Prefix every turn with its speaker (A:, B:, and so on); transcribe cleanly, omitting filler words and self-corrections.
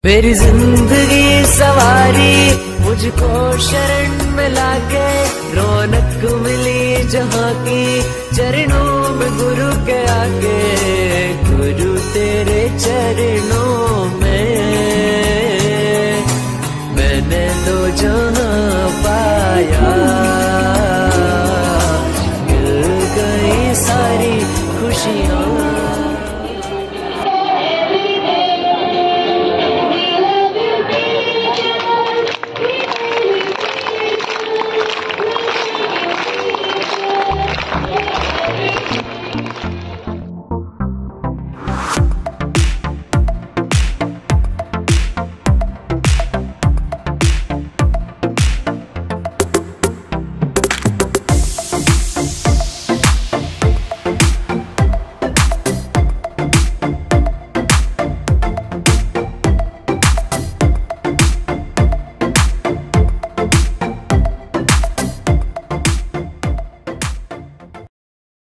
A: मेरी जिंदगी सवारी मुझको शरण में लाके, रौनक मिली जहाँ की चरणों में गुरु के आके, गुरु तेरे चरणों